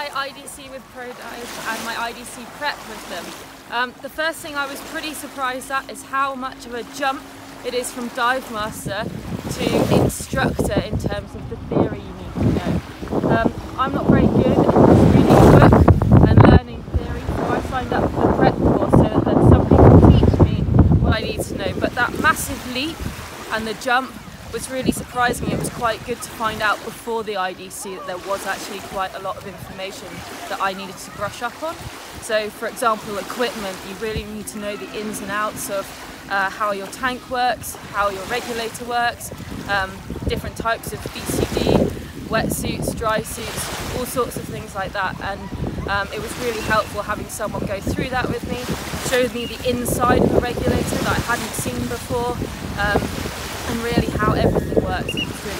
IDC with ProDive and my IDC prep with them. The first thing I was pretty surprised at is how much of a jump it is from dive master to instructor in terms of the theory you need to know. I'm not very good at reading a book and learning theory, so I signed up for the prep course so that somebody can teach me what I need to know. But that massive leap and the jump was really surprising. It was quite good to find out before the IDC that there was actually quite a lot of information that I needed to brush up on. So for example, equipment, you really need to know the ins and outs of how your tank works, how your regulator works, different types of BCD, wetsuits, dry suits, all sorts of things like that. And it was really helpful having someone go through that with me, showed me the inside of the regulator that I hadn't seen before, and really how everything works. It was really